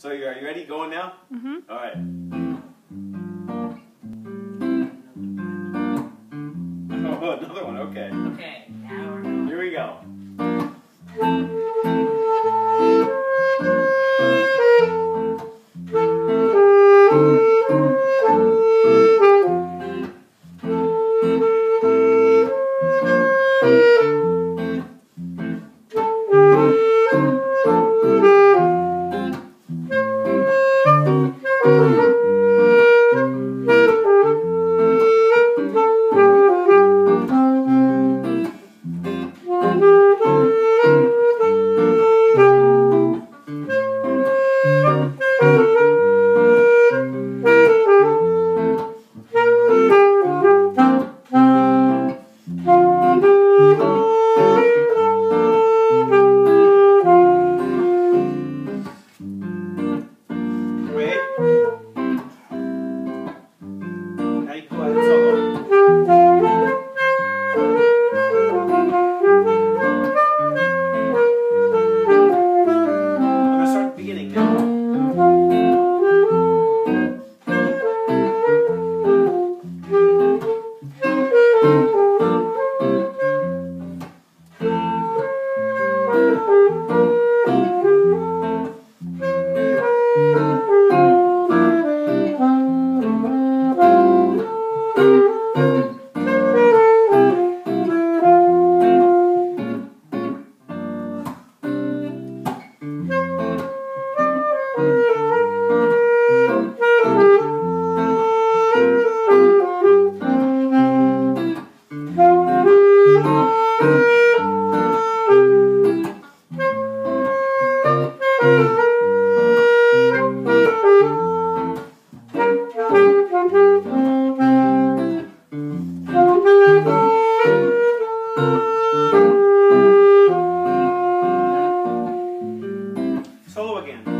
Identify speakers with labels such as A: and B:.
A: So are you ready? Going now?
B: Mm-hmm.
A: All right. Oh, another one. Okay.
B: Okay, now we're going.
A: Here we go. Wait. Now you go ahead and solo. I'm gonna start at the beginning now. Solo again.